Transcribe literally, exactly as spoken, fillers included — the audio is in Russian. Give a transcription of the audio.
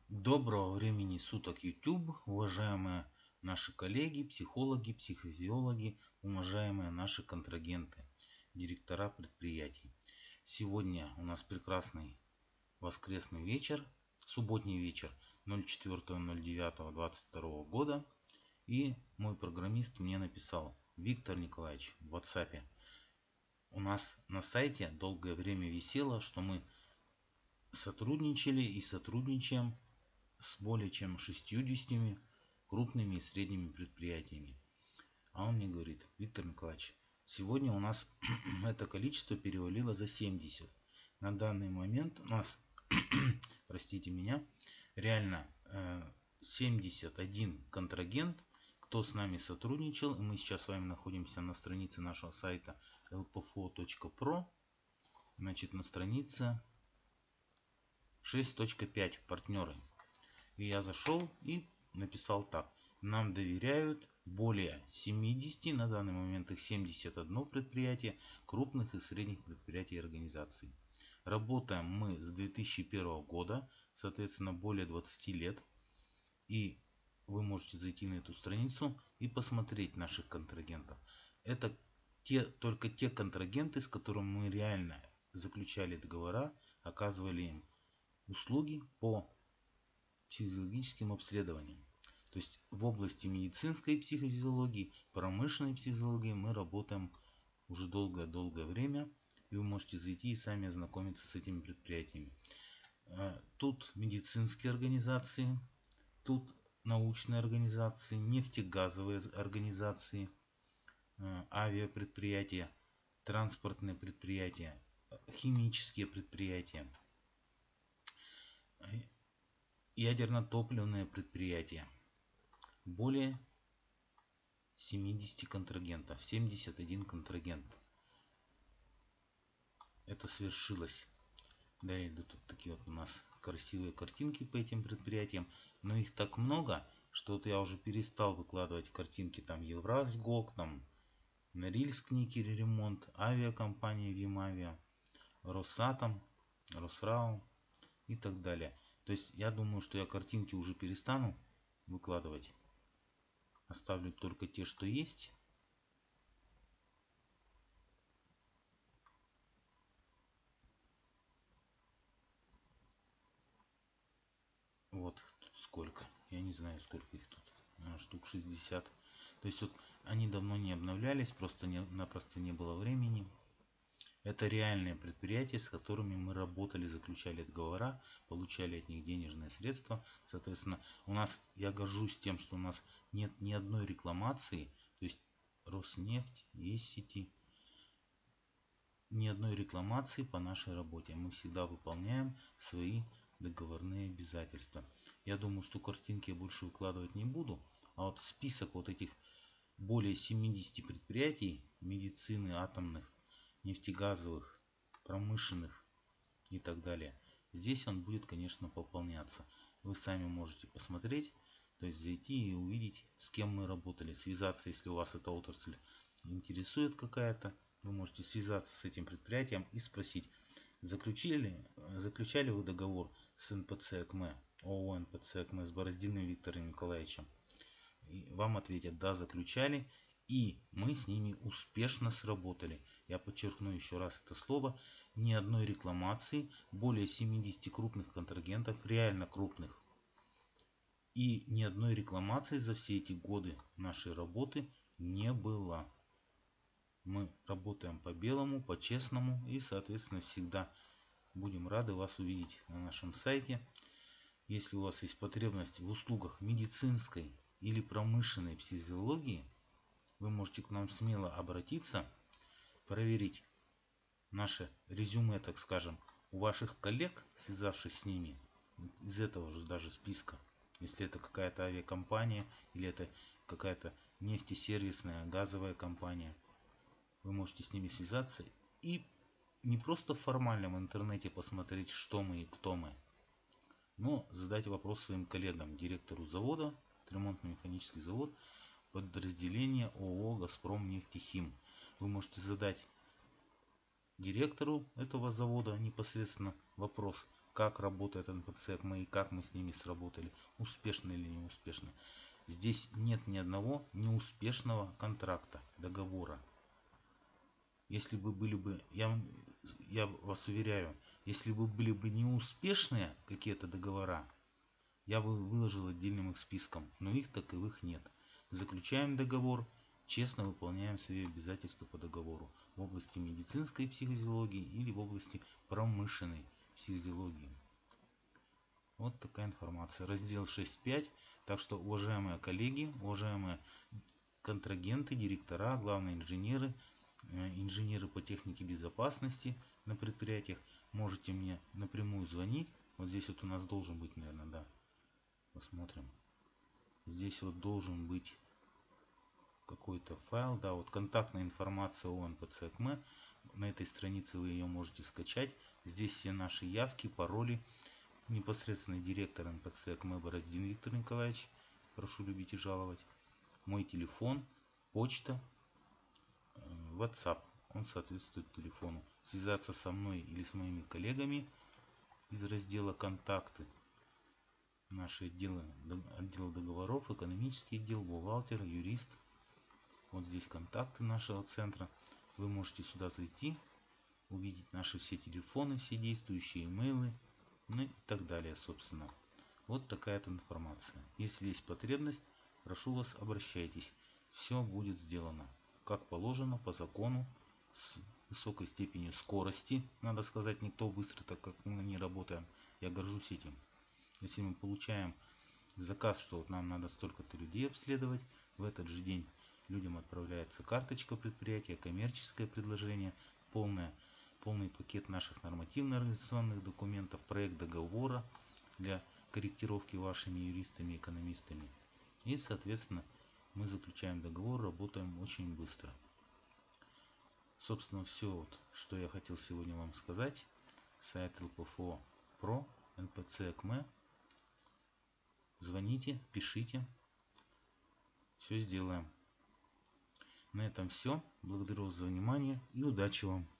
Доброго времени суток, YouTube, уважаемые наши коллеги, психологи, психофизиологи, уважаемые наши контрагенты, директора предприятий. Сегодня у нас прекрасный воскресный вечер, субботний вечер ноль четвёртого ноль девятого двадцать второго года. И мой программист мне написал: Виктор Николаевич, в WhatsApp: у нас на сайте долгое время висело, что мы сотрудничали и сотрудничаем с более чем шестьюдесятью крупными и средними предприятиями. А он мне говорит: Виктор Николаевич, сегодня у нас это количество перевалило за семьдесят. На данный момент у нас, простите меня, реально семьдесят один контрагент, кто с нами сотрудничал. И мы сейчас с вами находимся на странице нашего сайта эл пэ эф о точка про. Значит, на странице шесть точка пять партнеры. И я зашел и написал так: нам доверяют более семидесяти, на данный момент их семьдесят одно предприятие, крупных и средних предприятий и организаций. Работаем мы с две тысячи первого года, соответственно более двадцати лет. И вы можете зайти на эту страницу и посмотреть наших контрагентов. Это те, только те контрагенты, с которыми мы реально заключали договора, оказывали им услуги по психологическим обследованиям. То есть в области медицинской психофизиологии, промышленной психофизиологии мы работаем уже долгое-долгое время. И вы можете зайти и сами ознакомиться с этими предприятиями. Тут медицинские организации, тут научные организации, нефтегазовые организации, авиапредприятия, транспортные предприятия, химические предприятия, ядерно-топливные предприятия. Более семидесяти контрагентов, семьдесят один контрагент. Это свершилось. Далее идут вот такие вот у нас красивые картинки по этим предприятиям. Но их так много, что вот я уже перестал выкладывать картинки. Там Евразгок, там Норильск Никель Ремонт, авиакомпания Вимавиа, Росатом, Росрау и так далее. То есть я думаю, что я картинки уже перестану выкладывать. Оставлю только те, что есть. Вот тут сколько. Я не знаю, сколько их тут. Штук шестьдесят. То есть вот они давно не обновлялись, просто не, напросто не было времени. Это реальные предприятия, с которыми мы работали, заключали договора, получали от них денежные средства. Соответственно, у нас, я горжусь тем, что у нас нет ни одной рекламации. То есть Роснефть, Ессити, ни одной рекламации по нашей работе. Мы всегда выполняем свои договорные обязательства. Я думаю, что картинки я больше выкладывать не буду. А вот список вот этих более семидесяти предприятий медицины, атомных, нефтегазовых, промышленных и так далее. Здесь он будет, конечно, пополняться. Вы сами можете посмотреть, то есть зайти и увидеть, с кем мы работали. Связаться, если у вас эта отрасль интересует какая-то. Вы можете связаться с этим предприятием и спросить, заключили, заключали вы договор с эн пэ цэ ЭКМЭ, ООО эн пэ цэ ЭКМЭ, с Бороздиным Виктором Николаевичем. И вам ответят: да, заключали, и мы с ними успешно сработали. Я подчеркну еще раз это слово. Ни одной рекламации, более семидесяти крупных контрагентов, реально крупных. И ни одной рекламации за все эти годы нашей работы не было. Мы работаем по белому, по честному, и, соответственно, всегда будем рады вас увидеть на нашем сайте. Если у вас есть потребность в услугах медицинской или промышленной психофизиологии, вы можете к нам смело обратиться, проверить наше резюме, так скажем, у ваших коллег, связавшись с ними, из этого же даже списка. Если это какая-то авиакомпания или это какая-то нефтесервисная, газовая компания, вы можете с ними связаться и не просто формально в интернете посмотреть, что мы и кто мы, но задать вопрос своим коллегам, директору завода, ремонтно-механический завод, подразделение ООО «Газпром нефтехим». Вы можете задать директору этого завода непосредственно вопрос, как работает эн пэ цэ ЭКМО и как мы с ними сработали, успешно или не успешно. Здесь нет ни одного неуспешного контракта, договора. Если бы были бы, я, я вас уверяю, если бы были бы неуспешные какие-то договора, я бы выложил отдельным их списком, но их таковых нет. Заключаем договор, честно выполняем свои обязательства по договору в области медицинской психофизиологии или в области промышленной психофизиологии. Вот такая информация. Раздел шесть пять. Так что, уважаемые коллеги, уважаемые контрагенты, директора, главные инженеры, инженеры по технике безопасности на предприятиях, можете мне напрямую звонить. Вот здесь вот у нас должен быть, наверное, да. Посмотрим. Здесь вот должен быть какой-то файл, да, вот контактная информация о эн пэ цэ ЭКМО. На этой странице вы ее можете скачать. Здесь все наши явки, пароли. Непосредственно директор эн пэ цэ ЭКМО Бороздин Виктор Николаевич. Прошу любить и жаловать. Мой телефон, почта, WhatsApp. Он соответствует телефону. Связаться со мной или с моими коллегами из раздела «Контакты». Наши отделы, отдел договоров, экономический отдел, бухгалтер, юрист. Вот здесь контакты нашего центра. Вы можете сюда зайти, увидеть наши все телефоны, все действующие имейлы, ну и так далее, собственно. Вот такая-то информация. Если есть потребность, прошу вас, обращайтесь. Все будет сделано, как положено, по закону, с высокой степенью скорости. Надо сказать, не то быстро, так как мы не работаем. Я горжусь этим. Если мы получаем заказ, что вот нам надо столько-то людей обследовать, в этот же день людям отправляется карточка предприятия, коммерческое предложение, полное, полный пакет наших нормативно-организационных документов, проект договора для корректировки вашими юристами и экономистами. И, соответственно, мы заключаем договор, работаем очень быстро. Собственно, все, вот, что я хотел сегодня вам сказать. Сайт эл пэ эф о про, эн пэ цэ ЭКМО. Звоните, пишите. Все сделаем. На этом все. Благодарю вас за внимание и удачи вам.